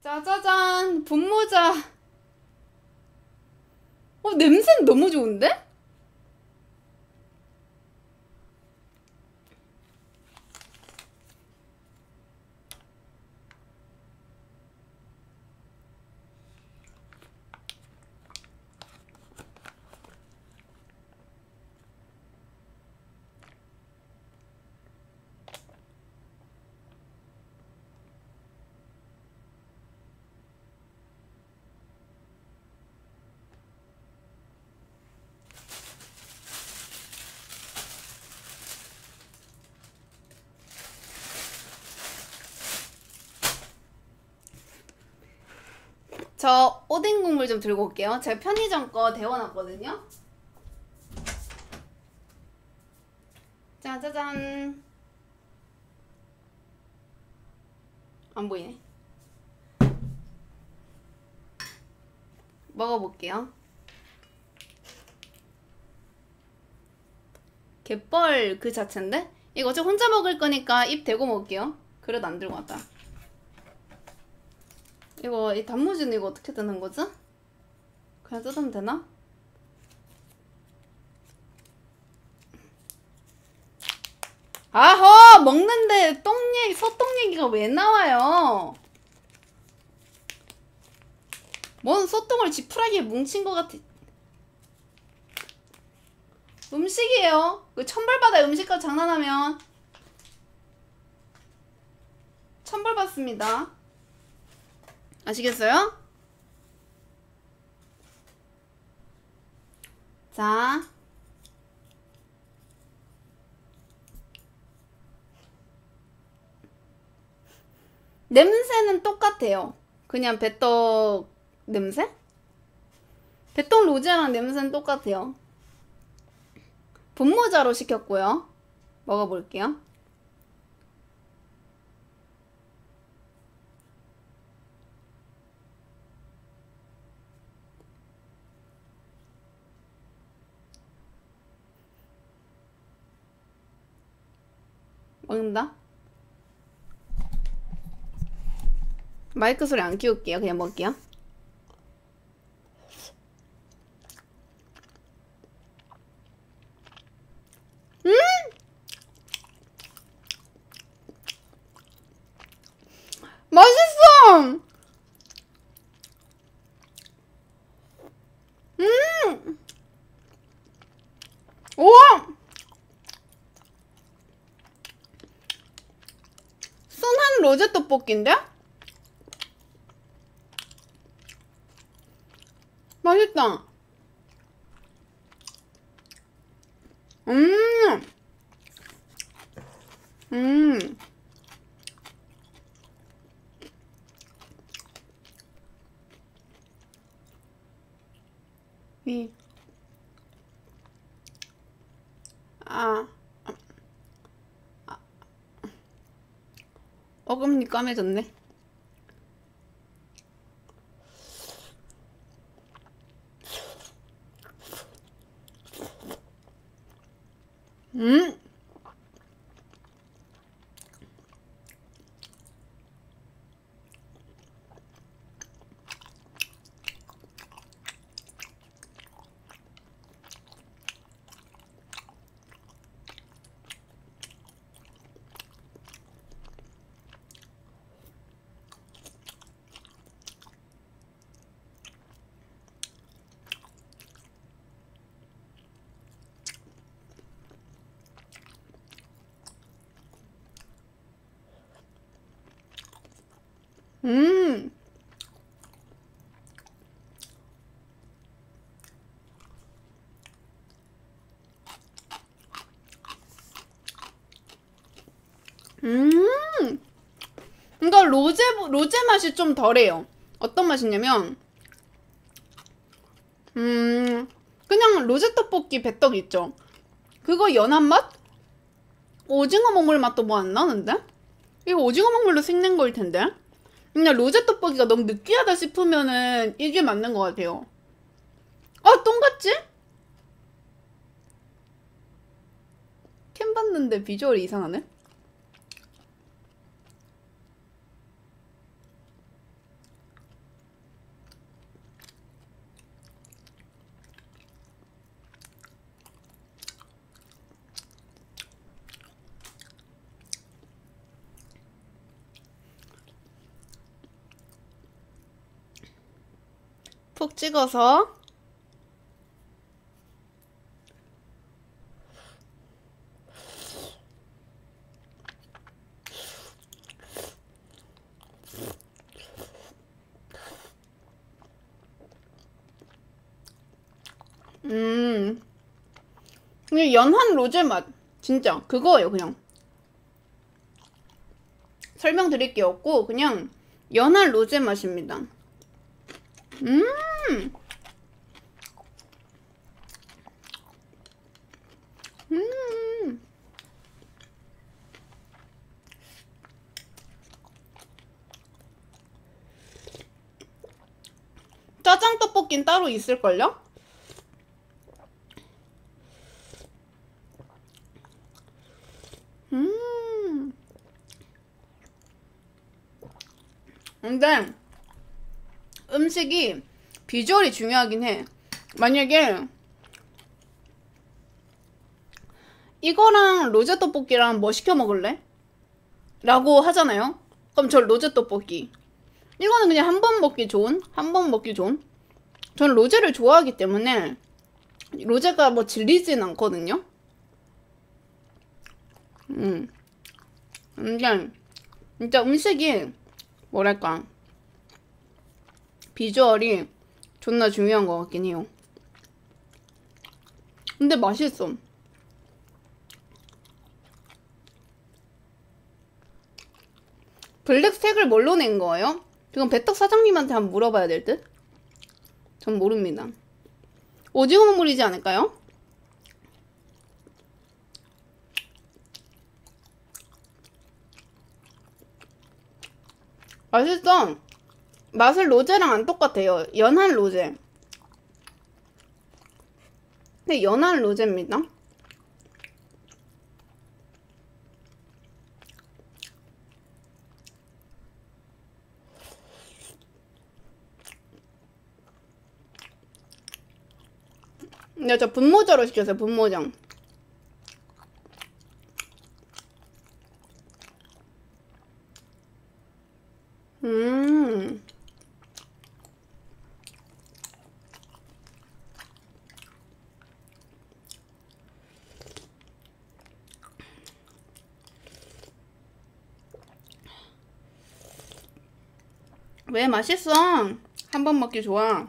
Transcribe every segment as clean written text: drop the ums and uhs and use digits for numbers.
짜자잔, 분모자. 냄새는 너무 좋은데? 저 오뎅 국물 좀 들고 올게요. 제가 편의점 거 데워놨거든요. 짜자잔. 안 보이네. 먹어볼게요. 갯벌 그 자체인데? 이거 어차피 혼자 먹을 거니까 입 대고 먹을게요. 그릇 안 들고 왔다. 이거 이 단무지는 이거 어떻게 뜨는 거지? 그냥 뜯으면 되나? 아허! 먹는데 똥 얘기, 소똥 얘기가 왜 나와요? 뭔 소똥을 지푸라기에 뭉친 것 같아. 음식이에요. 그 천벌받아 음식과 장난하면. 천벌받습니다. 아시겠어요? 자. 냄새는 똑같아요. 그냥 배떡 냄새? 배떡 로제랑 냄새는 똑같아요. 분모자로 시켰고요. 먹어볼게요. 먹는다. 마이크 소리 안 키울게요. 그냥 먹을게요. 맛있어! 우와! 순한 로제 떡볶이인데? 맛있다. 음. 음. 이. 아. 어금니 까매졌네. 음. 음. 그러니까 로제 맛이 좀 덜해요. 어떤 맛이냐면 그냥 로제 떡볶이 배떡 있죠. 그거 연한 맛? 오징어 먹물 맛도 뭐 안 나는데? 이거 오징어 먹물로 생긴 거일 텐데. 그냥 로제 떡볶이가 너무 느끼하다 싶으면은 이게 맞는 것 같아요. 똥같지? 캠 봤는데 비주얼이 이상하네. 콕 찍어서. 그냥 연한 로제 맛. 진짜 그거예요. 그냥 설명드릴 게 없고 그냥 연한 로제 맛입니다. 음. 짜장 떡볶이는 따로 있을걸요? 근데 음식이 비주얼이 중요하긴 해. 만약에 이거랑 로제 떡볶이랑 뭐 시켜 먹을래? 라고 하잖아요. 그럼 저 로제 떡볶이. 이거는 그냥 한 번 먹기 좋은? 저는 로제를 좋아하기 때문에 로제가 뭐 질리진 않거든요. 근데 진짜 음식이 뭐랄까 비주얼이 존나 중요한 것 같긴 해요. 근데 맛있어. 블랙색을 뭘로 낸 거예요? 지금 배떡 사장님한테 한번 물어봐야 될 듯? 전 모릅니다. 오징어 먹물이지 않을까요? 맛있어. 맛은 로제랑 안 똑같아요. 연한 로제. 근데 연한 로제입니다. 근데 저 분모자로 시켰어요. 분모장. 왜 맛있어? 한 번 먹기 좋아.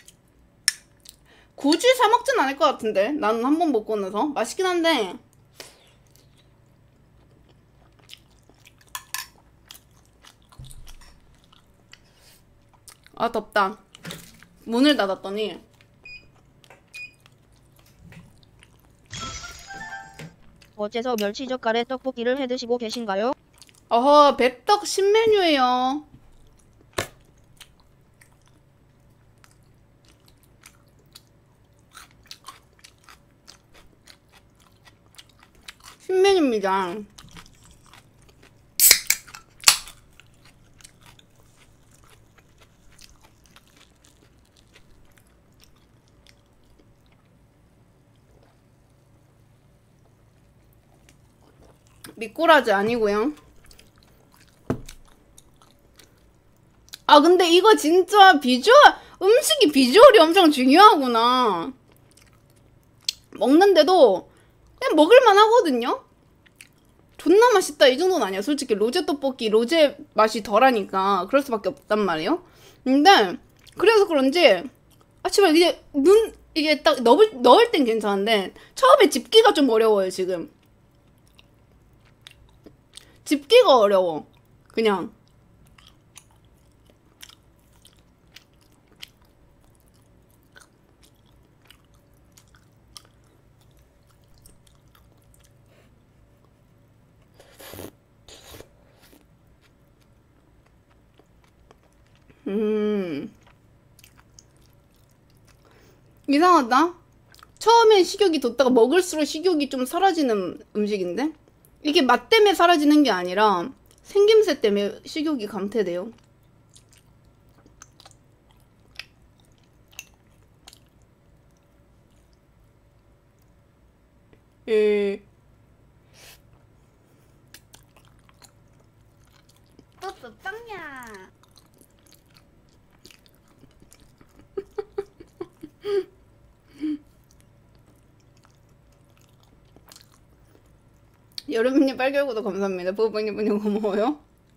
굳이 사 먹진 않을 것 같은데. 나는 한 번 먹고 나서 맛있긴 한데. 아 덥다. 문을 닫았더니 어째서 멸치젓갈에 떡볶이를 해 드시고 계신가요? 어허 배떡 신메뉴예요. 신메뉴입니다. 미꾸라지 아니고요. 아 근데 이거 진짜 비주얼 음식이 비주얼이 엄청 중요하구나. 먹는데도 그냥 먹을만 하거든요. 존나 맛있다 이 정도는 아니야. 솔직히 로제 떡볶이 로제 맛이 덜하니까 그럴 수밖에 없단 말이에요. 근데 그래서 그런지 아침에 이게 이게 딱 넣을 땐 괜찮은데 처음에 집기가 좀 어려워요. 지금 집기가 어려워. 그냥 이상하다. 처음엔 식욕이 돋다가 먹을수록 식욕이 좀 사라지는 음식인데? 이게 맛 때문에 사라지는 게 아니라 생김새 때문에 식욕이 감퇴돼요. 예. 또 빵야. 여름님 빨개구도 감사합니다. 부부님 분이 고마워요.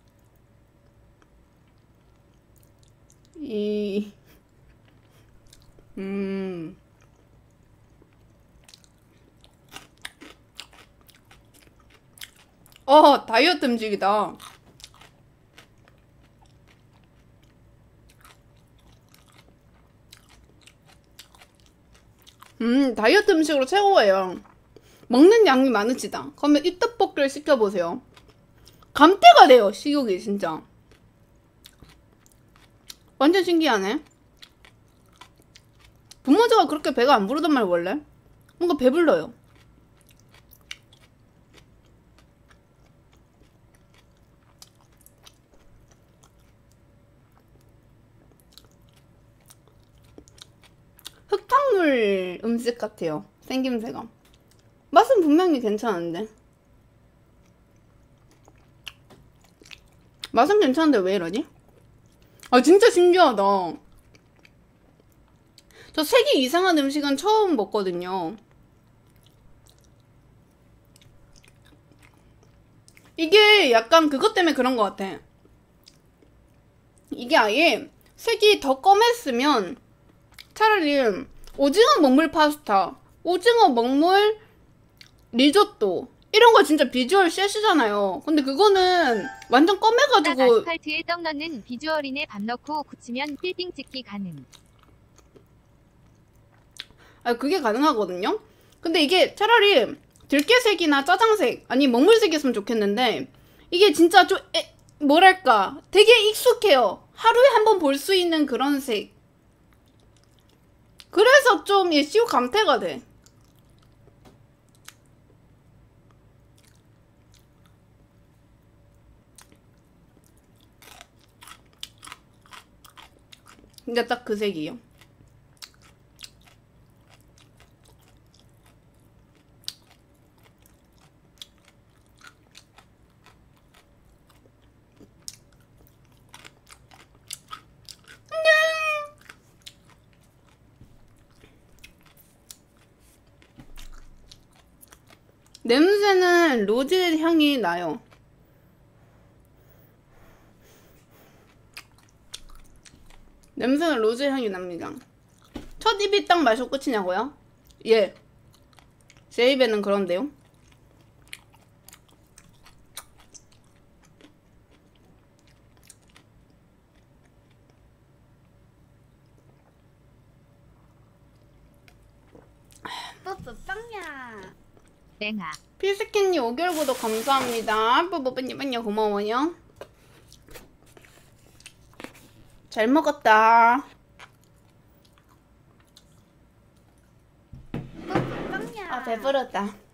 이 다이어트 음식이다. 다이어트 음식으로 최고예요. 먹는 양이 많으시다. 그러면 이 떡볶이를 시켜보세요. 감퇴가 돼요, 식욕이 진짜. 완전 신기하네. 분모자가 그렇게 배가 안 부르단 말 원래? 뭔가 배불러요. 흙탕물 음식 같아요. 생김새가. 맛은 분명히 괜찮은데. 맛은 괜찮은데 왜 이러지? 아 진짜 신기하다. 저 색이 이상한 음식은 처음 먹거든요. 이게 약간 그것 때문에 그런 것 같아. 이게 아예 색이 더 검했으면 차라리 오징어 먹물 파스타, 오징어 먹물 리조또 이런 거 진짜 비주얼 셋이잖아요. 근데 그거는 완전 딱 검해가지고 아스팔트에 떡 넣는 비주얼인에 밥 넣고 굳히면 빌딩 찍기 가능. 그게 가능하거든요. 근데 이게 차라리 들깨색이나 짜장색 아니 먹물색이었으면 좋겠는데 이게 진짜 좀 뭐랄까 되게 익숙해요. 하루에 한 번 볼 수 있는 그런 색. 그래서 좀 시우 감퇴가 돼. 근데 딱 그 색이에요. 냄새는 로즈 향이 나요. 냄새는 로즈 향이 납니다. 첫 입이 딱 마시고 끝이냐고요? 예. 제 입에는 그런데요. 뽀뽀빵야. 땡아. 필스킨님 5개월 구독 감사합니다. 뽀뽀빵야 고마워요. 잘 먹었다. 뽀뽀빵야. 배부르다.